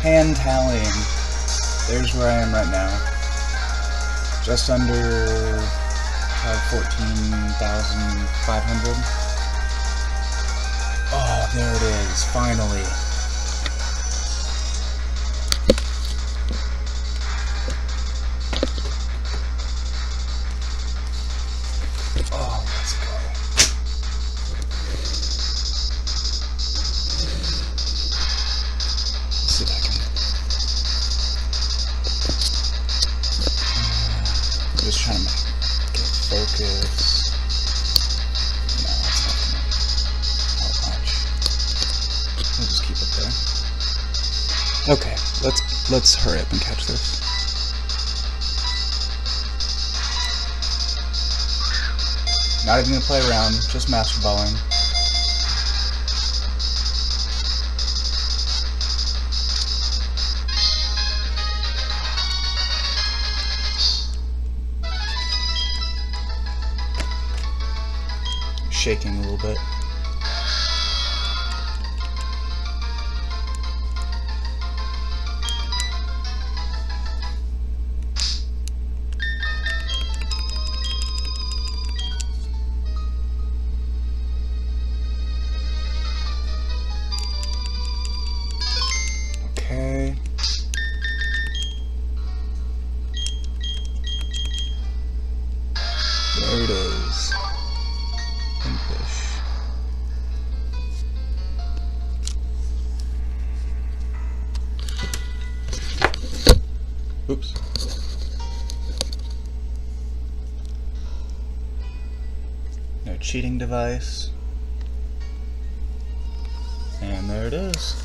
hand tallying. There's where I am right now. Just under 14,500. Oh, there it is, finally. Oh, let's go. Let's see if I can just trying to get focus. No, it's not gonna help much. We'll just keep it there. Okay, let's hurry up and catch this. Not even gonna play around, just master balling. Shaking a little bit. Okay. There it is. Pinfish. Oops. No cheating device. And there it is.